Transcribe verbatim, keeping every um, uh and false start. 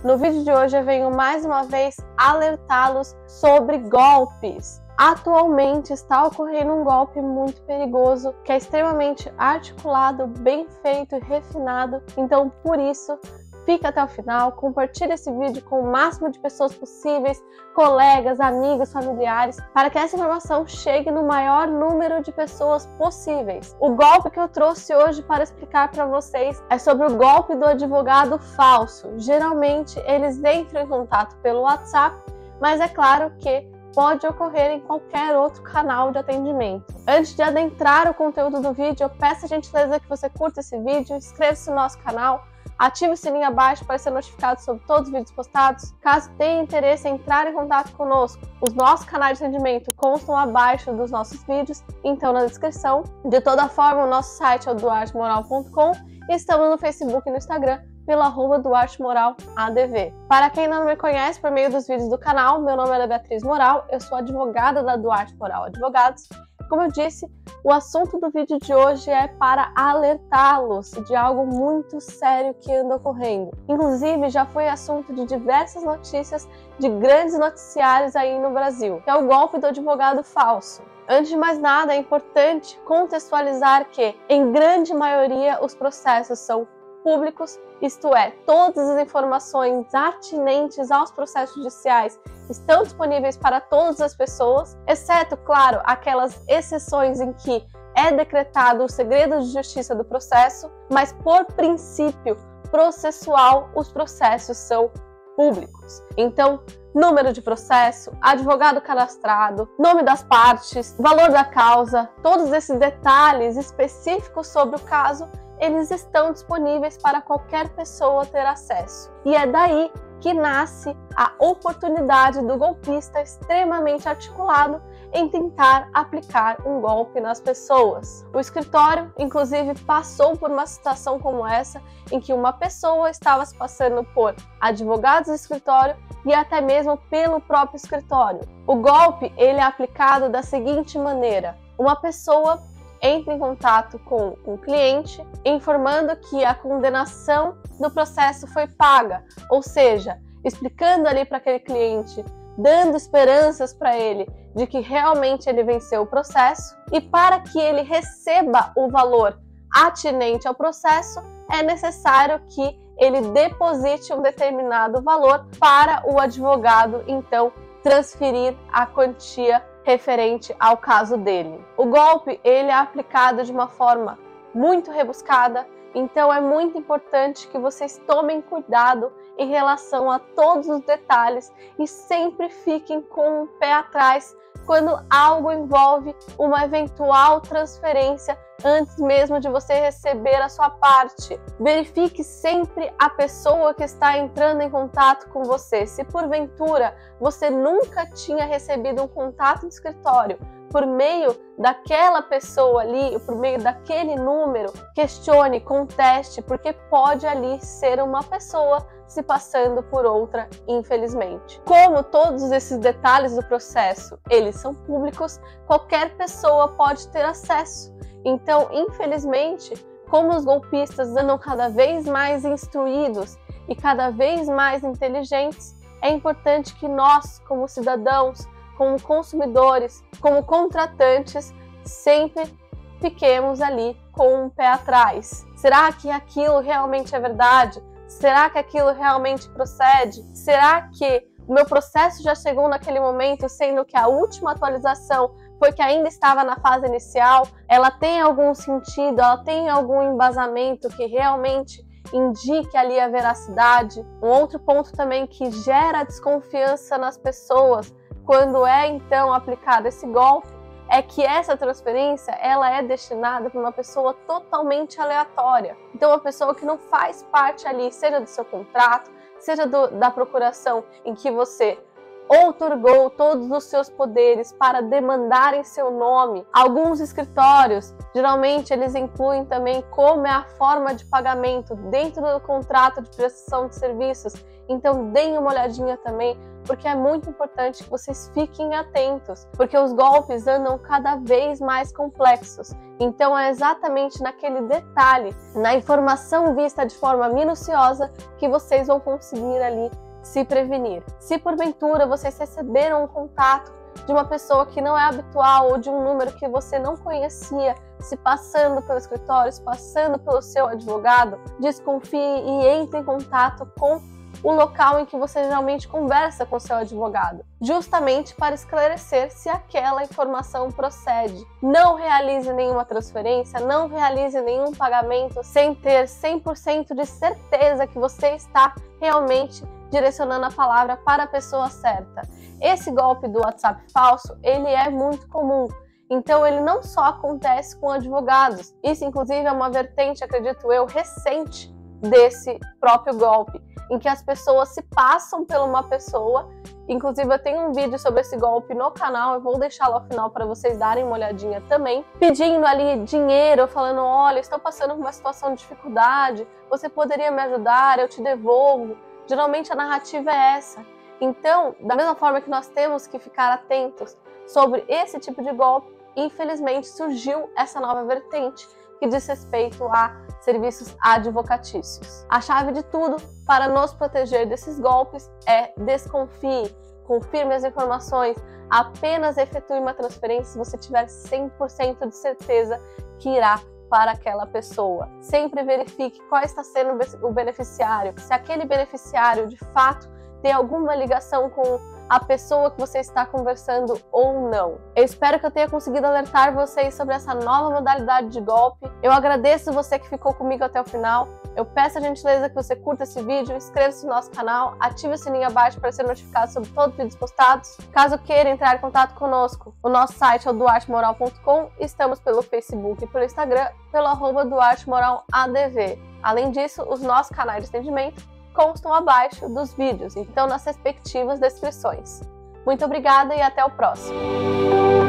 No vídeo de hoje eu venho mais uma vez alertá-los sobre golpes. Atualmente está ocorrendo um golpe muito perigoso, que é extremamente articulado, bem feito e refinado. Então, por isso, fica até o final, compartilhe esse vídeo com o máximo de pessoas possíveis, colegas, amigos, familiares, para que essa informação chegue no maior número de pessoas possíveis. O golpe que eu trouxe hoje para explicar para vocês é sobre o golpe do advogado falso. Geralmente eles entram em contato pelo WhatsApp, mas é claro que pode ocorrer em qualquer outro canal de atendimento. Antes de adentrar o conteúdo do vídeo, eu peço a gentileza que você curta esse vídeo, inscreva-se no nosso canal, ative o sininho abaixo para ser notificado sobre todos os vídeos postados. Caso tenha interesse em entrar em contato conosco, os nossos canais de atendimento constam abaixo dos nossos vídeos, então na descrição. De toda forma, o nosso site é o duarte moral ponto com e estamos no Facebook e no Instagram pelo arroba Duarte Moral A D V. Para quem não me conhece por meio dos vídeos do canal, meu nome é Beatriz Moral, eu sou advogada da Duarte Moral Advogados. Como eu disse, o assunto do vídeo de hoje é para alertá-los de algo muito sério que anda ocorrendo. Inclusive, já foi assunto de diversas notícias de grandes noticiários aí no Brasil, que é o golpe do advogado falso. Antes de mais nada, é importante contextualizar que, em grande maioria, os processos são públicos, isto é, todas as informações atinentes aos processos judiciais estão disponíveis para todas as pessoas, exceto, claro, aquelas exceções em que é decretado o segredo de justiça do processo, mas por princípio processual, os processos são públicos. Então, número de processo, advogado cadastrado, nome das partes, valor da causa, todos esses detalhes específicos sobre o caso, eles estão disponíveis para qualquer pessoa ter acesso. E é daí que nasce a oportunidade do golpista extremamente articulado em tentar aplicar um golpe nas pessoas. O escritório, inclusive, passou por uma situação como essa, em que uma pessoa estava se passando por advogados do escritório e até mesmo pelo próprio escritório. O golpe, ele é aplicado da seguinte maneira: uma pessoa entra em contato com um cliente informando que a condenação do processo foi paga, ou seja, explicando ali para aquele cliente, dando esperanças para ele de que realmente ele venceu o processo, e para que ele receba o valor atinente ao processo, é necessário que ele deposite um determinado valor para o advogado, então, transferir a quantia referente ao caso dele. O golpe, ele é aplicado de uma forma muito rebuscada, então é muito importante que vocês tomem cuidado em relação a todos os detalhes e sempre fiquem com o pé atrás quando algo envolve uma eventual transferência antes mesmo de você receber a sua parte. Verifique sempre a pessoa que está entrando em contato com você. Se porventura você nunca tinha recebido um contato do escritório por meio daquela pessoa ali, por meio daquele número, questione, conteste, porque pode ali ser uma pessoa se passando por outra, infelizmente. Como todos esses detalhes do processo, eles são públicos, qualquer pessoa pode ter acesso. Então, infelizmente, como os golpistas andam cada vez mais instruídos e cada vez mais inteligentes, é importante que nós, como cidadãos, como consumidores, como contratantes, sempre fiquemos ali com um pé atrás. Será que aquilo realmente é verdade? Será que aquilo realmente procede? Será que o meu processo já chegou naquele momento, sendo que a última atualização foi que ainda estava na fase inicial? Ela tem algum sentido? Ela tem algum embasamento que realmente indique ali a veracidade? Um outro ponto também que gera desconfiança nas pessoas quando é então aplicado esse golpe é que essa transferência ela é destinada para uma pessoa totalmente aleatória. Então, uma pessoa que não faz parte ali, seja do seu contrato, seja do, da procuração em que você outorgou todos os seus poderes para demandar em seu nome. Alguns escritórios, geralmente, eles incluem também como é a forma de pagamento dentro do contrato de prestação de serviços. Então, deem uma olhadinha também, porque é muito importante que vocês fiquem atentos, porque os golpes andam cada vez mais complexos. Então é exatamente naquele detalhe, na informação vista de forma minuciosa, que vocês vão conseguir ali se prevenir. Se porventura vocês receberam um contato de uma pessoa que não é habitual ou de um número que você não conhecia, se passando pelo escritório, se passando pelo seu advogado, desconfie e entre em contato com o local em que você geralmente conversa com o seu advogado, justamente para esclarecer se aquela informação procede. Não realize nenhuma transferência, não realize nenhum pagamento sem ter cem por cento de certeza que você está realmente direcionando a palavra para a pessoa certa. Esse golpe do WhatsApp falso, ele é muito comum. Então ele não só acontece com advogados, isso inclusive é uma vertente, acredito eu, recente desse próprio golpe, em que as pessoas se passam por uma pessoa. Inclusive eu tenho um vídeo sobre esse golpe no canal, eu vou deixá-lo ao final para vocês darem uma olhadinha também, pedindo ali dinheiro, falando, olha, estou passando por uma situação de dificuldade, você poderia me ajudar, eu te devolvo. Geralmente a narrativa é essa. Então, da mesma forma que nós temos que ficar atentos sobre esse tipo de golpe, infelizmente surgiu essa nova vertente que diz respeito a serviços advocatícios. A chave de tudo para nos proteger desses golpes é desconfie, confirme as informações, apenas efetue uma transferência se você tiver cem por cento de certeza que irá para aquela pessoa. Sempre verifique qual está sendo o beneficiário, se aquele beneficiário de fato tem alguma ligação com a pessoa que você está conversando ou não. Eu espero que eu tenha conseguido alertar vocês sobre essa nova modalidade de golpe. Eu agradeço você que ficou comigo até o final. Eu peço a gentileza que você curta esse vídeo, inscreva-se no nosso canal, ative o sininho abaixo para ser notificado sobre todos os vídeos postados. Caso queira entrar em contato conosco, o nosso site é o duarte moral ponto com, estamos pelo Facebook e pelo Instagram, pelo arroba duarte moral A D V. Além disso, os nossos canais de atendimento constam abaixo dos vídeos, então nas respectivas descrições. Muito obrigada e até o próximo!